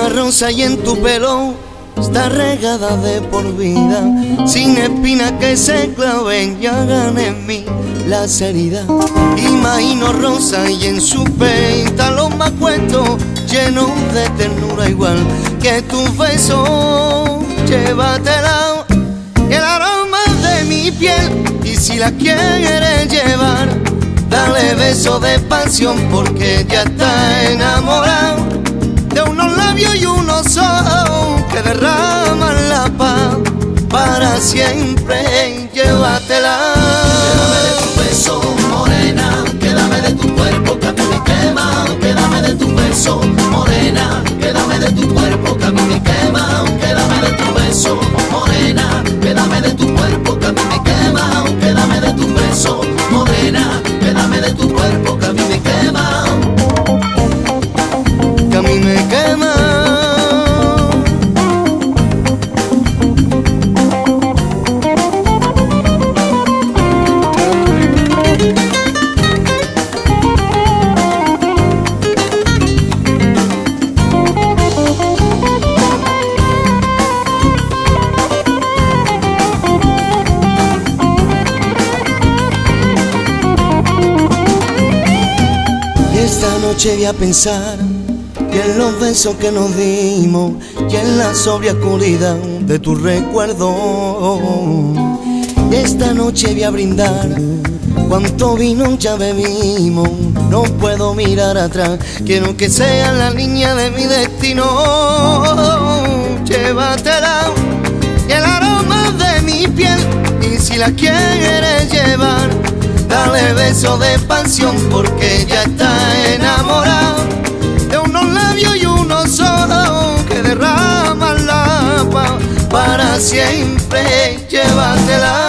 una rosa y en tu pelo está regada de por vida, sin espinas que se claven y hagan en mí las heridas. Imagino rosa y en su pétalos me acuesto, lleno de ternura igual que tus besos. Llévatela, el aroma de mi piel, y si la quieres llevar, dale beso de pasión porque ya está enamorado de unos labios y unos ojos que derraman la paz para siempre. Llévatela. Quédame de tu beso, morena, quédame de tu cuerpo que a mí me quema. Quédame de tu beso, morena, quédame de tu cuerpo que a mí me quema. Quédame de tu beso, morena, quédame de tu cuerpo que a mí me quema. Quédame de tu beso, morena, quédame de tu cuerpo que a mí me quema. Que a mí me quema. Esta noche voy a pensar y en los besos que nos dimos y en la sobria oscuridad de tu recuerdo. Esta noche voy a brindar cuánto vino ya bebimos. No puedo mirar atrás, quiero que sea la línea de mi destino. Llévatela y el aroma de mi piel, y si la quieres llevar, dale beso de pasión porque ya está enamorado de unos labios y unos ojos que derraman la paz para siempre. Llévatela.